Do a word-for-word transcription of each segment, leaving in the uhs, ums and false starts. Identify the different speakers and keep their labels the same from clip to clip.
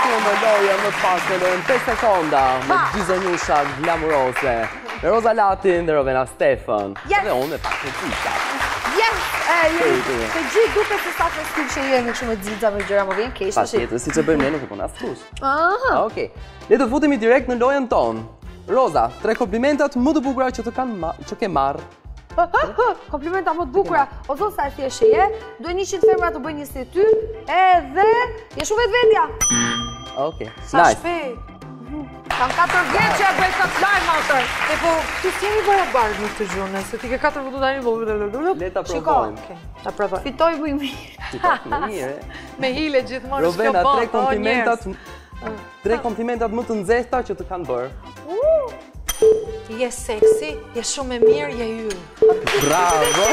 Speaker 1: këtu me loja më pas në lojën pesë sekonda me gjizonjusha glamurose. Roza Latin dhe Rovena Stefan. Dhe unë me pak në tita.
Speaker 2: Yes! Të gjithë duke se sa festiv që jemi kështu me dzidza me gjëra më vjen keq.
Speaker 1: Pas tjetër, si që bëjmë ne nuk e po na skush. Okej. Le të futemi direkt në lojën tonë. Roza, tre komplimentat më të bukura që të kanë që ke marrë.
Speaker 2: Komplimenta më të bukura. O zot sa e thjeshtë je, duhet njëqind femra të bëjnë njësi ty, edhe je shumë vetvetja.
Speaker 1: Okej.
Speaker 2: Sa shpejt. Kam katër vjetë që e bëj këtë lajmë atër.
Speaker 3: E po, ti s'jemi barabartë në këtë gjone, se ti ke katër vëtu tani, po vëllë.
Speaker 1: Le ta provojmë.
Speaker 3: Ta provojmë.
Speaker 2: Fitoj më i mirë.
Speaker 1: Fitoj më mirë.
Speaker 3: Me hile gjithmonë s'kjo
Speaker 1: Rovena,
Speaker 3: bon,
Speaker 1: tre komplimentat, tre komplimentat më të nxehta që të kanë bërë.
Speaker 3: Je seksi, je shumë e mirë, je ju.
Speaker 1: Bravo!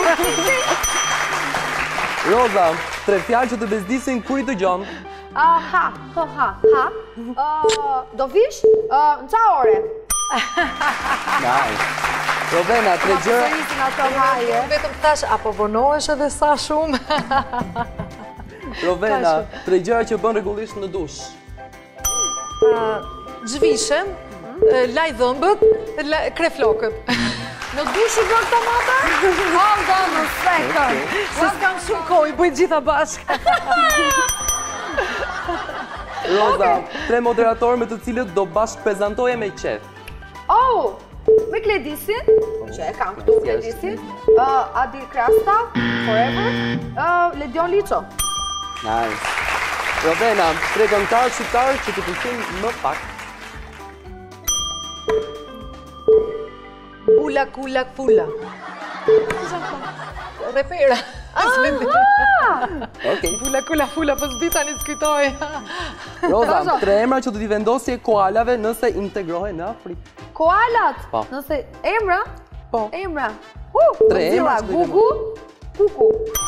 Speaker 1: Roza, tre fjalë që të bezdisin kur i të gjonë.
Speaker 2: Ha, ha, ha, ha. Do vish? Në qa ore?
Speaker 1: Nice. Rovena, tre gjëra...
Speaker 3: Vetëm tash, apo vonohesh edhe sa shumë?
Speaker 1: Rovena, tre gjëra që bën rregullisht në dush.
Speaker 3: Zhvishem, laj dhëmbët, kre flokët.
Speaker 2: Në dush i bën këto motor? Hold on a second.
Speaker 3: Se s'kam shumë kohë, i bëjt gjitha bashkë.
Speaker 1: Roza, tre moderatorë me të cilët do bashkë prezentoje me qef.
Speaker 2: Oh, me Kledisin, që e kam këtu Kledisin, Adi Krasta, Forever, Ledion Liço.
Speaker 1: Nice. Rovena, tre këngëtarë shqiptarë që të pëlqejnë më pak.
Speaker 3: Ula, kula, fula. Repera.
Speaker 1: Okej.
Speaker 3: Ula, kula, fula, po s'dita një s'kytoj.
Speaker 1: Roza, tre emra që të t'i vendosje koalave nëse integrohen në Afrikë.
Speaker 2: Koalat?
Speaker 1: Po.
Speaker 2: Nëse emra?
Speaker 1: Po.
Speaker 2: Emra.
Speaker 1: Tre emra që të
Speaker 2: Gugu, Kuku.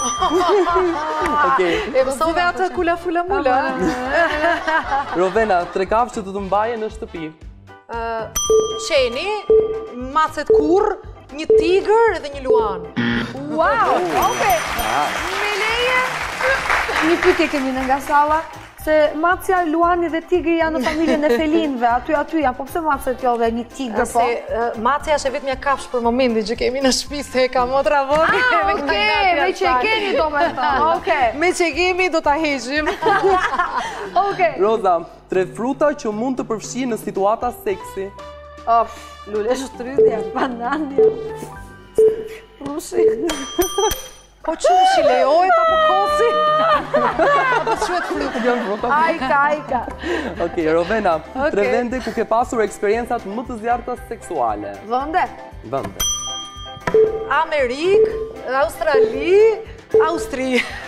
Speaker 1: Okej.
Speaker 3: E mësove atë kula, fula, mula.
Speaker 1: Rovena, tre kafshë që të të mbaje në shtëpi.
Speaker 3: Qeni, macet kur, një tigër dhe një luan.
Speaker 2: Wow, oke. Me leje, një pytje kemi në nga sala, se macja, luani dhe tigri janë në familjen e felinëve, aty aty janë, po pse macet jo dhe një tigër po?
Speaker 3: Se macja është e vetëmja kafsh për momentin që kemi në shtëpi se e ka motra vogël.
Speaker 2: Ah, oke, me që e kemi do me thënë, oke.
Speaker 3: Me që e kemi do ta heqim.
Speaker 2: Oke.
Speaker 1: Roza, tre fruta që mund të përfshi në situata seksi.
Speaker 2: Of, lule shtrydhja, banania, rushi.
Speaker 3: Po qushi lejojt apo kosi? Apo shuet frutë?
Speaker 2: Ajka, ajka.
Speaker 1: Okej, Rovena, tre vende ku ke pasur eksperiencat më të zjarrta seksuale.
Speaker 2: Vënde?
Speaker 1: Vënde.
Speaker 3: Amerikë, Australi, Austri.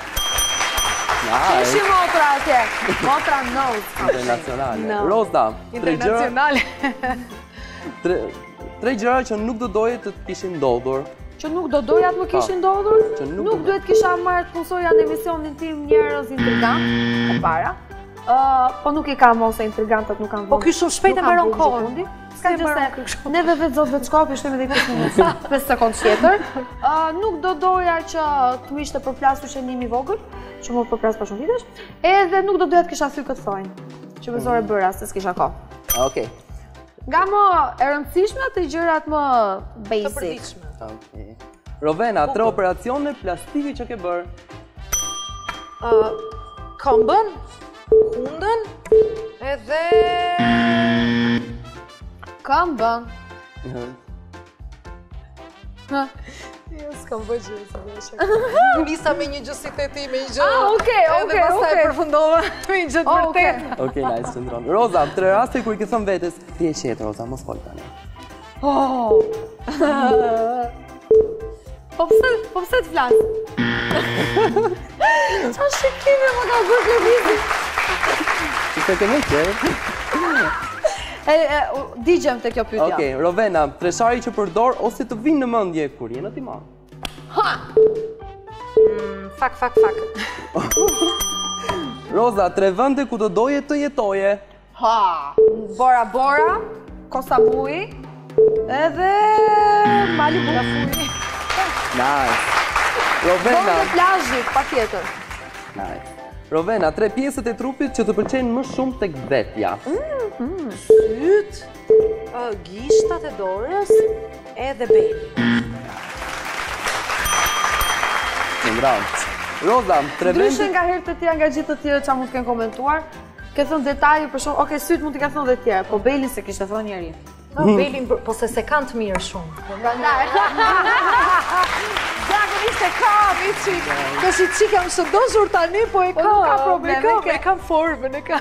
Speaker 2: Kishi motra atje. Motra nose.
Speaker 1: Internacionale. Roza, tre gjëra...
Speaker 3: Internacionale.
Speaker 1: Tre gjëra që nuk do doje të të kishin ndodhur.
Speaker 2: Që nuk do doja të më kishin ndodhur? Nuk duhet kisha marrë të punësoja në emisionin tim Njerëz Intrigant, e para. Po nuk i kam ose intrigantët nuk kanë vënd.
Speaker 3: Po ky shumë shpejt e mbaron kohën.
Speaker 2: Ska gjëse, neve vetë zotë vetë shkopi, shtemi dhe i pesë minutë, pesë sekundë tjetër. Nuk do doja që të më ishte përplasur që njimi vogël, që më përplasur pa shumë vitesh, edhe nuk do doja të kisha thy këtë thojnë, që me zore bëra, se s'kisha ko.
Speaker 1: Okej.
Speaker 2: Nga më e rëndësishme të gjërat më basic.
Speaker 3: Të përditshme.
Speaker 1: Okej. Rovena, tre operacione plastike që ke bërë.
Speaker 3: Këmbën, hundën, edhe...
Speaker 2: Këmbën.
Speaker 3: Jo, s'kam bëjë gjë, se bëshë. Nisa me një gjësitet ti, me një gjë.
Speaker 2: Ah, okej, okej,
Speaker 3: Edhe pastaj përfundova me një gjë të vërtet.
Speaker 1: Okej, nice, qëndron. Roza, tre raste kur i ke thënë vetes, ti e qetë, Roza, mos fol tani.
Speaker 2: Oh. Po pse, po pse të flas? Qa shikime më ka bërë Kledisin?
Speaker 1: Që të ke me qërë?
Speaker 2: Digjem të kjo pytja.
Speaker 1: Okej, Rovena, treshari që përdor ose të vinë në mendje kur je në timon.
Speaker 2: Ha!
Speaker 3: Fak, fak, fak.
Speaker 1: Roza, tre vende ku do doje të jetoje.
Speaker 2: Ha! Bora Bora, Kosta Bui, edhe Malibu.
Speaker 1: Nice. Rovena.
Speaker 2: Vende plazhit, pa tjetër.
Speaker 1: Nice. Rovena, tre pjesët e trupit që të pëlqejnë më shumë tek vetja.
Speaker 3: Syt, uh, gishtat e dorës, edhe beli.
Speaker 1: Bravo. Roza, tre vende...
Speaker 2: Ndryshe nga herë të tjera nga gjithë të tjerë që mund të kenë komentuar, ke thënë detaje për shumë, oke, syt mund të ka thënë dhe tjerë, po belin se kishte thënë njeri.
Speaker 3: No, belin, po se se kanë të mirë shumë.
Speaker 2: Prandaj. Zakonisht e ka, mi qik.
Speaker 3: Ka si qik jam shëndoshur tani, po e ka.
Speaker 2: nuk ka probleme,
Speaker 3: E
Speaker 2: ke.
Speaker 3: ka, e kam formën, e ka.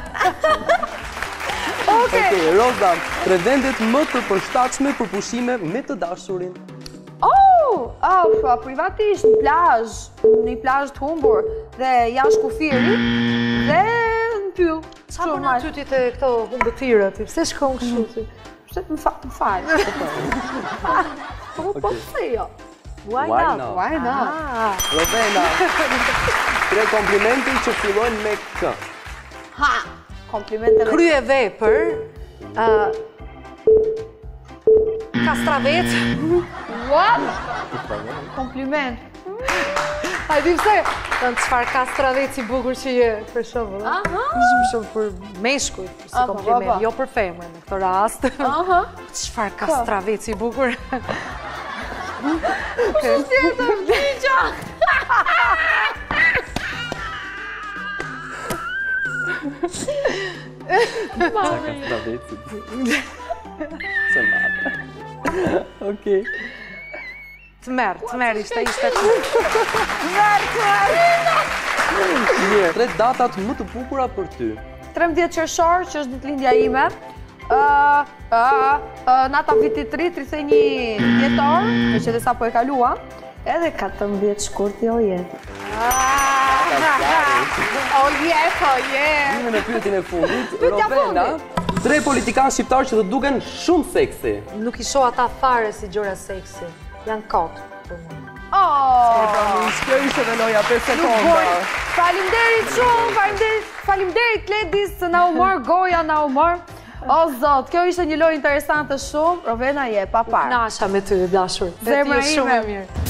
Speaker 1: Okej, Roza, tre vendet më të përshtatshme për pushime me të dashurin.
Speaker 2: Oh, oh, privatisht, në plazh, në plazh të humbur dhe jashtë kufirit dhe në pyll.
Speaker 3: Sa për në tytit e këto humbëtire, ti? Pse shkon kështu ti?
Speaker 2: Pse më fa- më falë. Po, po, pse jo?
Speaker 3: Why
Speaker 1: Why
Speaker 3: not?
Speaker 1: not?
Speaker 2: Why not?
Speaker 3: Ah,
Speaker 1: Rovena, tre komplimente që fillojnë me k.
Speaker 2: Ha! Komplimente me...
Speaker 3: krye vepër, uh, kastravec.
Speaker 2: What? Kompliment.
Speaker 3: A di pse? Thënë çfarë kastravec i bukur që je, për shembull. ë? Shumë shumë për meshkujt, si
Speaker 2: Aha,
Speaker 3: kompliment,
Speaker 2: baba.
Speaker 3: jo për femrën në këtë rast.
Speaker 2: Aha.
Speaker 3: Çfarë kastravec i bukur.
Speaker 2: Tjetër, digja!
Speaker 1: Sa ka stravecit. Se madhe. Okej.
Speaker 3: Të merë, të merë, ishte ishte të
Speaker 1: Mirë, tre datat më të bukura për ty.
Speaker 2: tremëdhjetë qershor, që është ditëlindja ime. ë, ë, ë, Nata vitit të ri, tridhjetë e një dhjetor, me që dhe sa po e kalua. Edhe katërmbëdhjetë shkurti, o jetë. O jetë, o jetë.
Speaker 1: Vime në pyetjen e fundit,
Speaker 2: Pyetja
Speaker 1: Rovena, tre politikanë shqiptarë që të duken shumë seksi.
Speaker 3: Nuk i shoh ata fare si gjëra seksi. Janë kotë për mua.
Speaker 2: Oh!
Speaker 1: Kjo ishte dhe loja pesë sekonda.
Speaker 2: Faleminderit shumë, faleminderit, faleminderit Ledis se na u mor goja, na u mor. O zot, kjo ishte një lojë interesante shumë. Rovena je pa parë.
Speaker 3: Nasha me ty, dashur.
Speaker 2: Zemra
Speaker 3: Dhe ti je shumë
Speaker 2: ime.
Speaker 3: e mirë.